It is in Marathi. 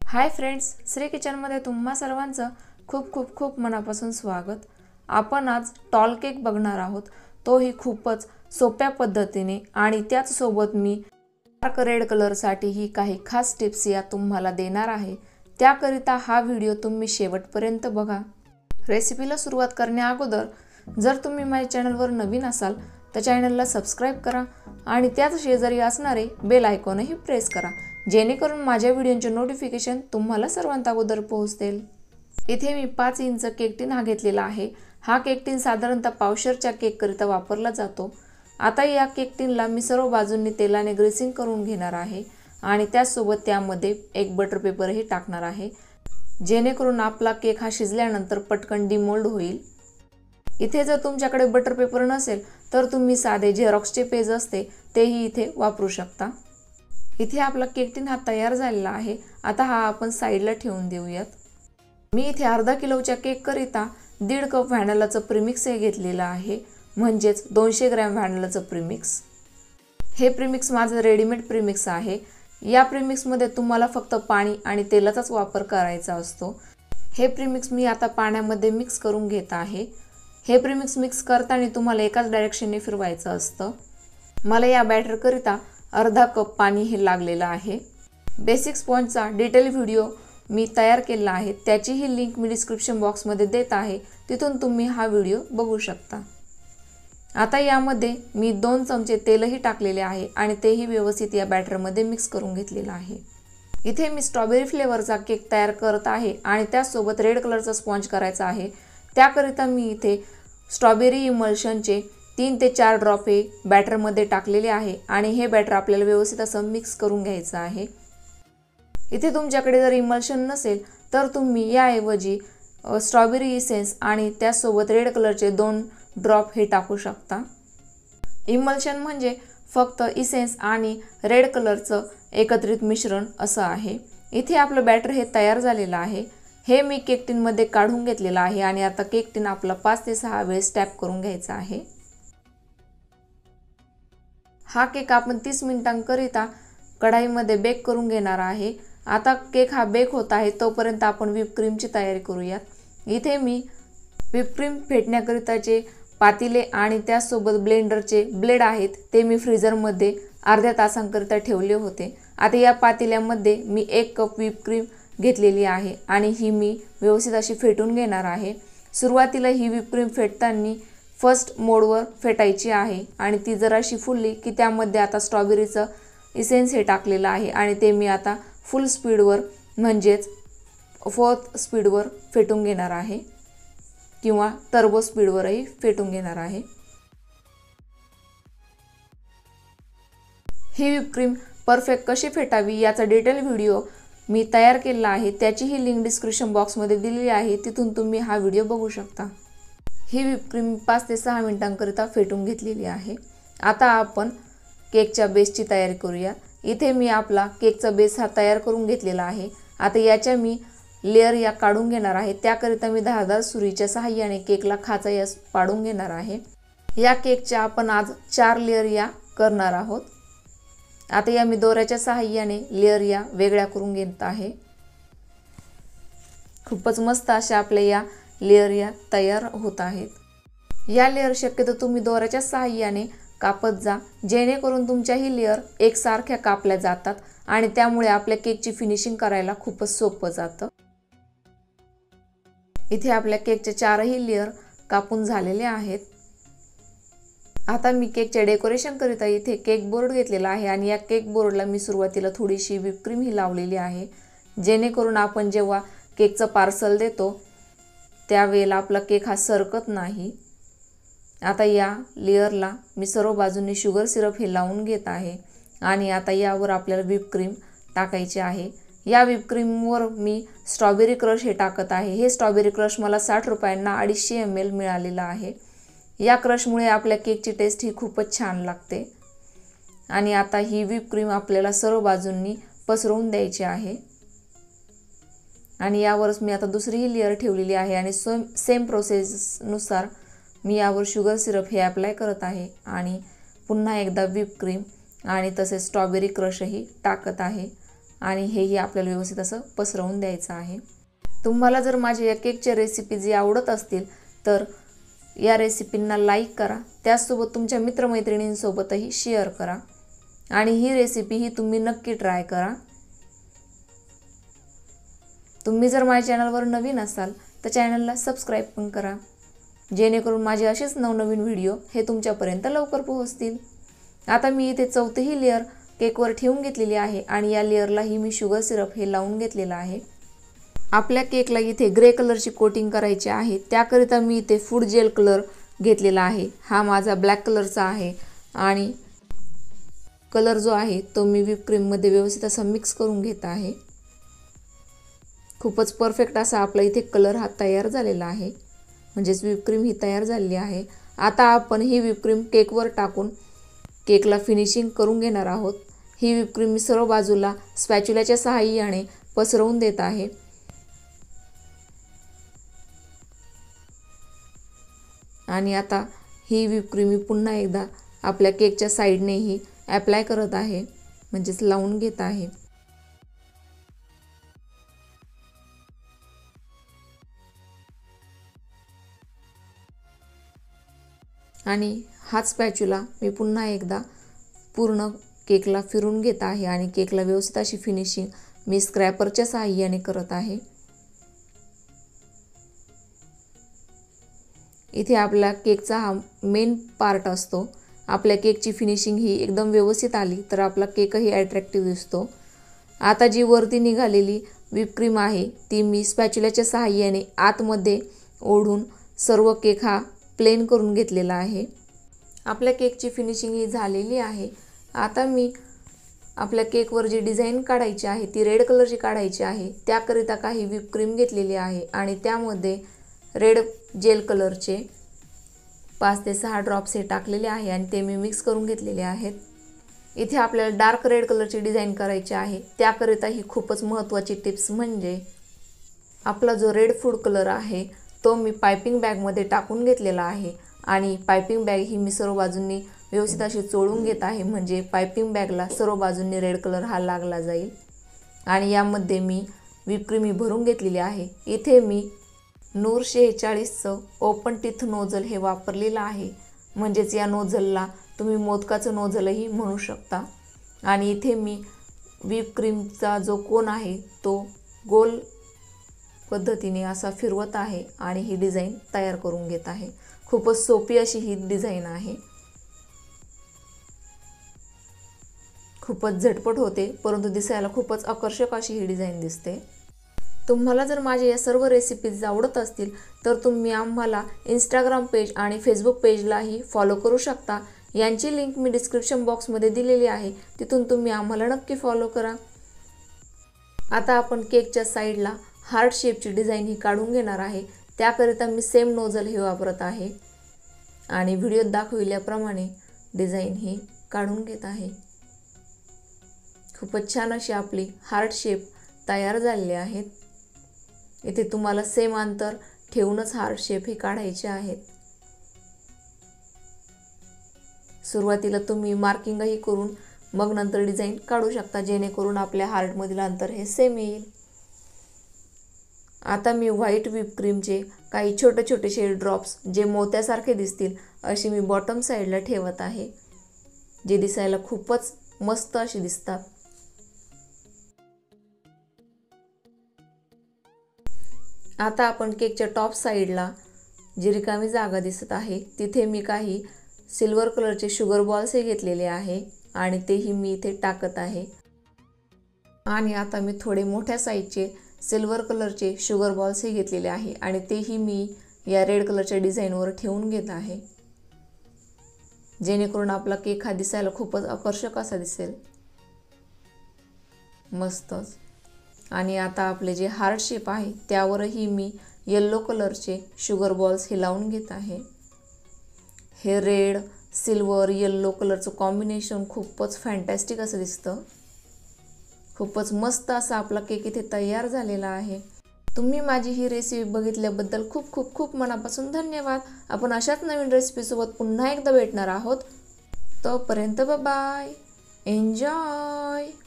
हाय फ्रेंड्स, श्री किचनमध्ये तुम्हा सर्वांचं खूप खूप खूप मनापासून स्वागत। आपण आज टॉल केक बघणार आहोत, तोही खूपच सोप्या पद्धतीने आणि त्याच सोबत मी डार्क रेड कलरसाठी ही काही खास टिप्स या तुम्हाला देणार आहे। त्याकरिता हा व्हिडिओ तुम्ही शेवटपर्यंत बघा। रेसिपीला सुरुवात करण्याअगोदर जर तुम्ही माझ्या चॅनलवर नवीन असाल तर चॅनलला सबस्क्राइब करा आणि त्याच शेजारी असणारे बेल आयकॉनही प्रेस करा, जेणेकरून माझ्या व्हिडिओचे नोटिफिकेशन तुम्हाला सर्वात अगोदर पोहोचतील। इथे मी 5 इंच केक टिन हा घेतलेला आहे। हा केक टिन साधारणतः पावशरच्या केक करिता वापरला जातो। आता या केक टिनला मी सर्व बाजूंनी तेलाने ग्रीसिंग करून घेणार आहे आणि त्यासोबत त्यामध्ये एक बटर पेपरही टाकणार आहे, जेणेकरून आपला केक हा शिजल्यानंतर पटकन डिमोल्ड होईल। इथे जर तुमच्याकडे बटर पेपर नसेल तर तुम्ही साधे झेरॉक्सचे पेज असते तेही इथे वापरू शकता। इथे आपला केक टिन हा तयार झालेला आहे। आता हा आपण साइडला ठेवून देऊयात। मी इथे अर्धा किलोच्या केक करिता 1.5 कप व्हॅनिलाचं प्रीमिक्स हे घेतलेलं आहे, म्हणजेच 200 ग्रॅम व्हॅनिलाचं प्रीमिक्स। हे प्रीमिक्स माझं रेडीमेड प्रीमिक्स आहे। या प्रीमिक्स मध्ये तुम्हाला फक्त पाणी आणि तेलाचाच वापर करायचा असतो। हे प्रीमिक्स मी आता पाण्यामध्ये मिक्स करून घेत आहे। हे प्रीमिक्स मिक्स करताना तुम्हाला एकाच डायरेक्शनने फिरवायचं असतं। मला या बॅटर करिता अर्धा कप पाणी हे लागलेलं आहे। बेसिक स्पॉन्जचा डिटेल व्हिडिओ मी तयार केला आहे, त्याचीही लिंक मी डिस्क्रिप्शन बॉक्समध्ये देत आहे, तिथून तुम्ही हा व्हिडिओ बघू शकता। आता यामध्ये मी 2 चमचे तेलही टाकलेले आहे आणि तेही व्यवस्थित या बॅटरमध्ये मिक्स करून घेतलेलं आहे। इथे मी स्ट्रॉबेरी फ्लेवरचा केक तयार करत आहे आणि त्यासोबत रेड कलरचा स्पॉन्ज करायचा आहे। त्याकरिता मी इथे स्ट्रॉबेरी इमल्शनचे 3 ते 4 ड्रॉप हे बॅटरमध्ये टाकलेले आहे आणि हे बॅटर आपल्याला व्यवस्थित असं मिक्स करून घ्यायचं आहे। इथे तुमच्याकडे जर इमल्शन नसेल तर तुम्ही याऐवजी स्ट्रॉबेरी इसेन्स आणि त्यासोबत रेड कलरचे 2 ड्रॉप हे टाकू शकता। इमल्शन म्हणजे फक्त इसेन्स आणि रेड कलरचं एकत्रित मिश्रण असं आहे। इथे आपलं बॅटर हे तयार झालेलं आहे। हे मी केक टिन मध्ये काढून घेतलेलं आहे आणि आता केक टिन आपला 5 ते 6 वेळेस टॅप करून घ्यायचा आहे। हा केक आपण 30 मिनिटांकरिता कढाईमध्ये बेक करून घेणार आहे। आता केक हा बेक होत आहे तोपर्यंत आपण व्हिप क्रीमची तयारी करूयात। इथे मी व्हिप क्रीम फेटण्याकरिताचे पातेले आणि त्यासोबत ब्लेंडरचे ब्लेड आहेत ते मी फ्रीजरमध्ये अर्ध्या तासांकरिता ठेवले होते। आता या पातेल्यामध्ये मी 1 कप व्हिप क्रीम घेतलेली आहे आणि ही मी व्यवस्थित अशी फेटून घेणार आहे। सुरुवातीला ही व्हिप क्रीम फेटताना फर्स्ट मोडवर फेटायची आहे आणि ती जराशी फुलली की त्यामध्ये आता स्ट्रॉबेरीचं इसेन्स हे टाकलेलं आहे आणि ते मी आता फुल स्पीडवर म्हणजेच 4th स्पीडवर फेटून घेणार आहे किंवा टर्बो स्पीडवरही फेटून घेणार आहे। ही व्हिप क्रीम परफेक्ट कशी फेटावी याचा डिटेल व्हिडिओ मी तयार केला आहे, त्याचीही लिंक डिस्क्रिप्शन बॉक्समध्ये दिलेली आहे, तिथून तुम्ही हा व्हिडिओ बघू शकता। ही व्हिप क्रीम 5 ते 6 मिनिटांकरिता फेटून घेतलेली आहे। आता आपण केकच्या बेसची तयारी करूया। इथे मी आपला केकचा बेस हा तयार करून घेतलेला आहे। आता याच्या मी लेयर या काढून घेणार आहे। त्याकरिता मी धारदार सुरीच्या सहाय्याने केकला खाचा या पाडून घेणार आहे। या केकच्या आपण आज 4 लेयर या करणार आहोत। आता या मी दोऱ्याच्या सहाय्याने लेयर या वेगळ्या करून घेत आहे। खूपच मस्त अशा आपल्या या लेयर या तयार होत आहेत। या लेयर शक्यतो तुम्ही दोऱ्याच्या सहाय्याने कापत जा, जेणेकरून तुमच्या ही लेयर एकसारख्या कापल्या जातात आणि त्यामुळे आपल्या केकची फिनिशिंग करायला खूपच सोपं जातं। इथे आपल्या केकचे 4ही लेयर कापून झालेले आहेत। आता मी केकच्या डेकोरेशन करिता इथे केक बोर्ड घेतलेला आहे आणि या केक बोर्डला मी सुरुवातीला थोडीशी व्हिप क्रीम ही लावलेली आहे, जेणेकरून आपण जेव्हा केकचं पार्सल देतो त्यावेळेला आपला केक हा सरकत नाही। आता या लेयरला मी सर्व बाजूंनी शुगर सिरप हे लावून घेत आहे आणि आता यावर आपल्याला व्हिप क्रीम टाकायची आहे। या व्हिप क्रीमवर मी स्ट्रॉबेरी क्रश हे टाकत आहे। हे स्ट्रॉबेरी क्रश मला 60 रुपयांना 250 ml मिळालेला आहे। या क्रशमुळे आपल्या केकची टेस्ट ही खूपच छान लागते आणि आता ही व्हिप क्रीम आपल्याला सर्व बाजूंनी पसरवून द्यायची आहे आणि यावरच मी आता दुसरीही लेयर ठेवलेली आहे आणि सेम प्रोसेसनुसार मी यावर शुगर सिरप हे अप्लाय करत आहे आणि पुन्हा एकदा व्हिप क्रीम आणि तसेच स्ट्रॉबेरी क्रशही टाकत आहे आणि हेही आपल्याला व्यवस्थित असं पसरवून द्यायचं आहे। तुम्हाला जर माझ्या या केकच्या रेसिपीज आवडत असतील तर या रेसिपींना लाईक करा, त्याचसोबत तुमच्या मित्रमैत्रिणींसोबतही शेअर करा आणि ही रेसिपी ही तुम्ही नक्की ट्राय करा। तुम्ही जर माझ्या चॅनलवर नवीन असाल तर चॅनलला सबस्क्राईब पण करा, जेणेकरून माझे असेच नवनवीन व्हिडिओ हे तुमच्यापर्यंत लवकर पोहोचतील। आता मी इथे चौथी लेयर केकवर ठेवून घेतलेली आहे आणि या लेयरलाही मी शुगर सिरप हे लावून घेतलेलं आहे। आपल्या केकला इथे ग्रे कलरची कोटिंग करायची आहे, त्याकरिता मी इथे फूड जेल कलर घेतलेला आहे। हा माझा ब्लॅक कलरचा आहे आणि कलर जो आहे तो मी व्हिप क्रीम मध्ये व्यवस्थित असं मिक्स करून घेत आहे। खूपच परफेक्ट असा आपला इथे कलर हा तयार झालेला आहे, म्हणजेच व्हिप क्रीम ही तयार झालेली आहे। आता आपण ही व्हिप क्रीम केकवर टाकून केकला फिनिशिंग करून घेणार आहोत। ही व्हिप क्रीम मी सर्व बाजूला स्पॅच्युलाच्या सहाय्याने पसरवून देत आहे आणि आता ही व्हिप क्रीम मी पुन्हा एकदा आपल्या केकच्या साइडनेही अप्लाय करत आहे, म्हणजेच लावून घेत आहे। आणि हाच स्पॅच्युला मी पुन्हा एकदा पूर्ण केकला फिरून घेत आहे आणि केकला व्यवस्थित अशी फिनिशिंग मी स्क्रॅपरच्या सहाय्याने करत आहे। इथे आपला केकचा हा मेन पार्ट असतो। आपल्या केकची फिनिशिंग ही एकदम व्यवस्थित आली तर आपला केकही अट्रॅक्टिव्ह दिसतो। आता जी वरती निघालेली व्हिप क्रीम आहे ती मी स्पॅच्युलाच्या सहाय्याने आतमध्ये ओढून सर्व केक हा प्लेन करून घेतलेला आहे। आपल्या केकची फिनिशिंग ही झालेली आहे। आता मी आपल्या केकवर जी डिझाइन काढायची आहे ती रेड कलरची काढायची आहे, त्याकरिता काही व्हिप क्रीम घेतलेली आहे आणि त्यामध्ये रेड जेल कलरचे 5 ते 6 ड्रॉप्स हे टाकलेले आहे आणि ते मी मिक्स करून घेतलेले आहेत। इथे आपल्याला डार्क रेड कलरची डिझाइन करायची आहे, त्याकरिता ही खूपच महत्त्वाची टिप्स म्हणजे आपला जो रेड फूड कलर आहे तो मी पाइपिंग बॅगमध्ये टाकून घेतलेला आहे आणि पाइपिंग बॅग ही मी सर्व बाजूंनी व्यवस्थित अशी चोळून घेत आहे, म्हणजे पाइपिंग बॅगला सर्व बाजूंनी रेड कलर हा लागला जाईल। आणि यामध्ये मी व्हिप क्रीम ही भरून घेतलेली आहे। इथे मी नूर 46चं ओपन टीथ नोझल हे वापरलेलं आहे, म्हणजेच या नोझलला तुम्ही मोदकाचं नोझलही म्हणू शकता। आणि इथे मी व्हिप क्रीमचा जो कोन आहे तो गोल पद्धतीने असा फिरवत आहे आणि ही डिझाइन तयार करून घेत आहे। खूपच सोपी अशी ही डिझाइन आहे, खूपच झटपट होते परंतु दिसायला खूपच आकर्षक अशी ही डिझाइन दिसते। तुम्हाला जर माझ्या या सर्व रेसिपीज आवडत असतील तर तुम्ही आम्हाला इंस्टाग्राम पेज आणि फेसबुक पेजलाही फॉलो करू शकता। यांची लिंक मी डिस्क्रिप्शन बॉक्समध्ये दिलेली आहे, तिथून तुम्ही आम्हाला नक्की फॉलो करा। आता आपण केकच्या साइडला हार्ट शेपची डिझाइन ही काढून घेणार आहे, त्याकरिता मी सेम नोझल हे वापरत आहे आणि व्हिडिओत दाखविल्याप्रमाणे डिझाइन ही काढून घेत आहे। खूपच छान अशी आपली हार्ट शेप तयार झालेली आहेत। इथे तुम्हाला सेम अंतर ठेवूनच हार्ट शेप हे काढायचे आहेत। सुरुवातीला तुम्ही मार्किंगही करून मग नंतर डिझाइन काढू शकता, जेणेकरून आपल्या हार्ट मधील अंतर हे सेम येईल। आता मी व्हाईट व्हिप क्रीमचे काही छोटे छोटेसे ड्रॉप्स जे मोत्यासारखे दिसतील अशी मी बॉटम साइडला ठेवत आहे, जे दिसायला खूपच मस्त अशी दिसतात। आता आपण केकच्या टॉप साइडला जी रिकामी जागा दिसत आहे तिथे मी काही सिल्वर कलरचे शुगर बॉल्स हे घेतलेले आहे आणि तेही मी इथे टाकत आहे। आणि आता मी थोडे मोठ्या साइजचे सिल्वर कलरचे शुगर बॉल्स हे घेतलेले आहे आणि तेही मी या रेड कलरच्या डिझाइनवर ठेवून घेत आहे, जेणेकरून आपला केक हा दिसायला खूपच आकर्षक असा दिसेल, मस्तच। आणि आता आपले जे हार्ट शेप आहे त्यावरही मी येलो कलरचे शुगर बॉल्स हे लावून घेत आहे। हे रेड सिल्वर येलो कलरचं कॉम्बिनेशन खूपच फॅन्टॅस्टिक असं दिसतं। खूपच मस्त असा आपला केक इथे तयार झालेला आहे। तुम्ही माझी ही रेसिपी बघितल्याबद्दल खूप खूप खूप मनापासून धन्यवाद। आपण अशाच नवीन रेसिपी सोबत पुन्हा एकदा भेटणार आहोत, तोपर्यंत बाय बाय, एन्जॉय।